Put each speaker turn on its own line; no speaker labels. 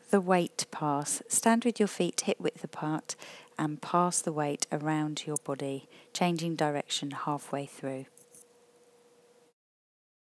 the weight pass. Stand with your feet hip width apart and pass the weight around your body, changing direction halfway through.